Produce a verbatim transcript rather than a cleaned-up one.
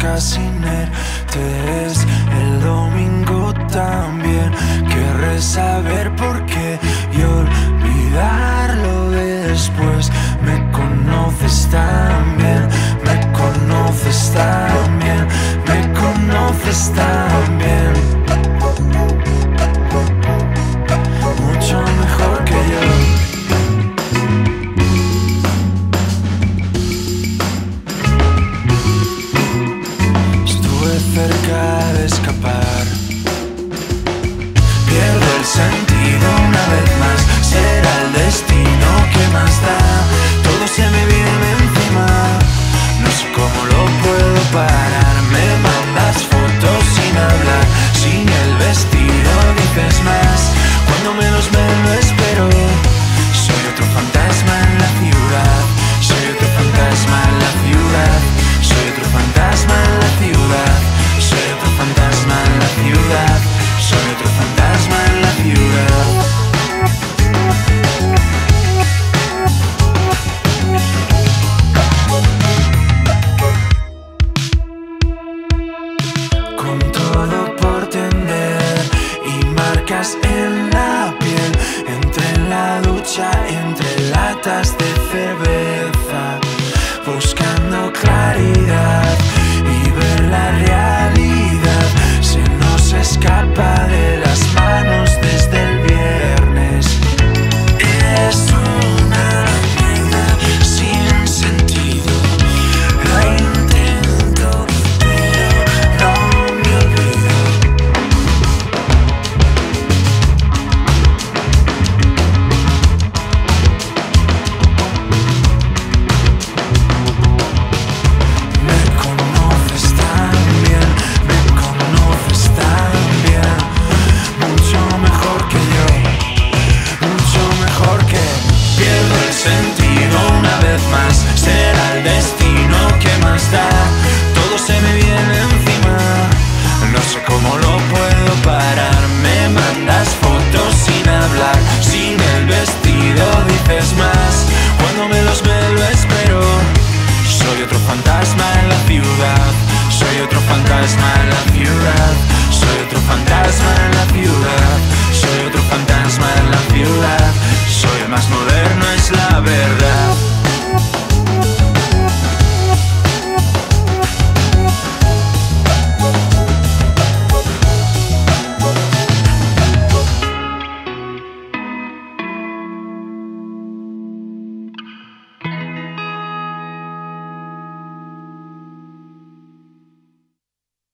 casi inertes. El domingo también querré saber por qué y olvidarlo después. Me conoces tan bien, me conoces tan bien, me conoces tan bien, mucho mejor que yo. Cerca de escapar, pierdo el sentido una vez más. Será el destino que más da, todo se me viene encima. No sé cómo lo puedo parar. Me mandas fotos sin hablar, sin el vestido dices más. Cuando menos me lo espero, soy otro fantasma en la ciudad. Soy otro fantasma en la ciudad. Soy otro fantasma en la ciudad. Soy otro fantasma en la ciudad. Soy otro fantasma en la ciudad. Con todo por tender y marcas en la piel, entre la ducha, entre latas de